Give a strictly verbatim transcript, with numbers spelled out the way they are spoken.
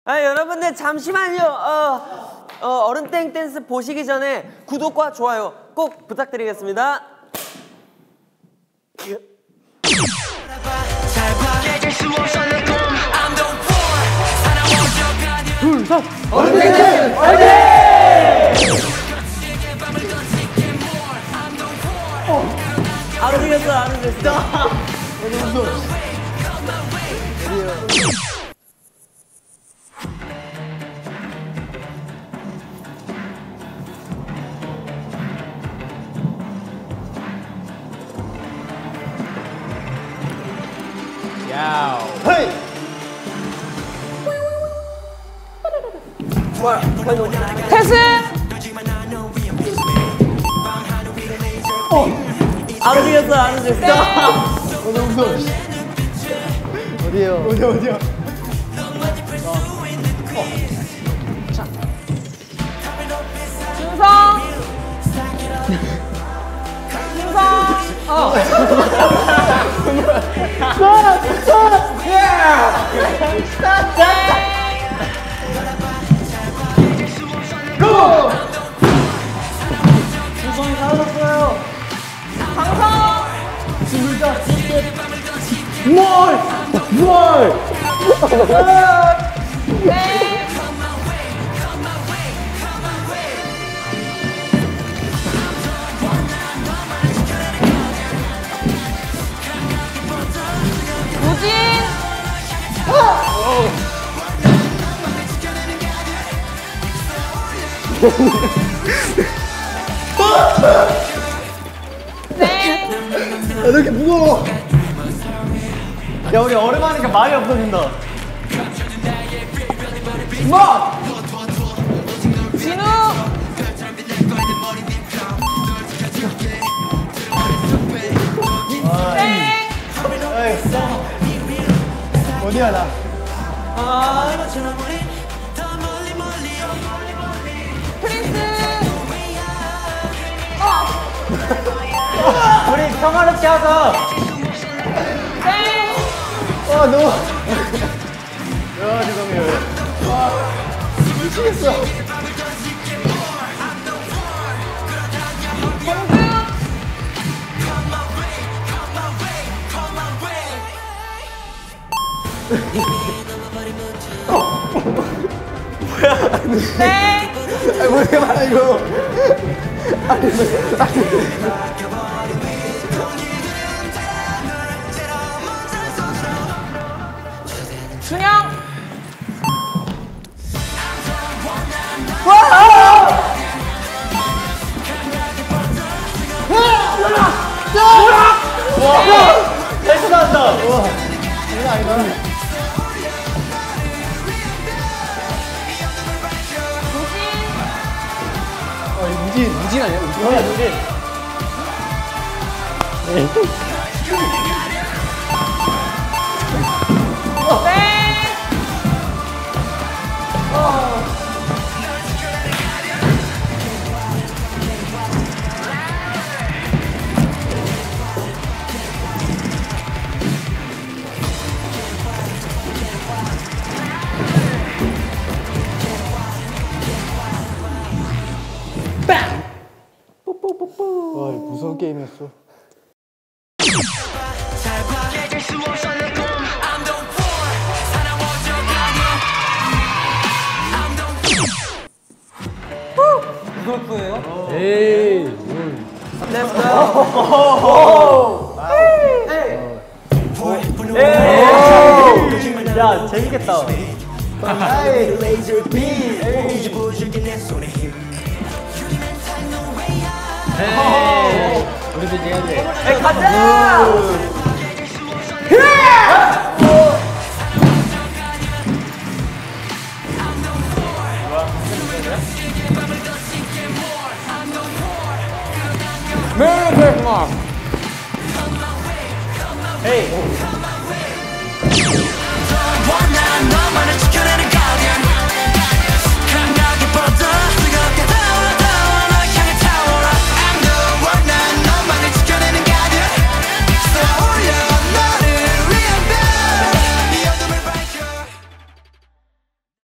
아 여러분들 잠시만요. 어, 어, 얼음땡 댄스 보시기 전에 구독과 좋아요 꼭 부탁드리겠습니다. 둘, 셋! 얼음땡 댄스 화이팅! 안 움직였어, 안 움직였어. 야우. 헤이! 좋아요. 패스! 어. 안 움직였어, 안 움직였어. 어, 너무 무서워. 어디에요? 어디, 어디야? 어. 어. 자. 준성! 준성! 어. 스톱! 스톱! 예! 스톱! 고! 준성이 사라졌어요. 강성! 진짜 뭘! 뭘! 네! 우진! 네! 야, 왜 이렇게 무거워? 야, 우리 얼음 하니까 말이 없어진다. 뭐? 진우! 땡! 어디야, 나? 프린스! 어! 우리 평화롭게 하자. 땡! 아, 너무. 야, 죄송해요. 아, 미치겠어. 네! 아니, 뭐야, 이거. 아니, 준영! 헬스 나왔다. 와, 장난 아니다. 어, 무진, 무진 아니야? 무진. 어, 무진. 네! 와, 무서운 게임이었어. 골프예요? 에이. Let's go. 야, 재밌겠다. 우리도 이제 해야 돼. 에이, 가자! 메리 크리스마스. 에이.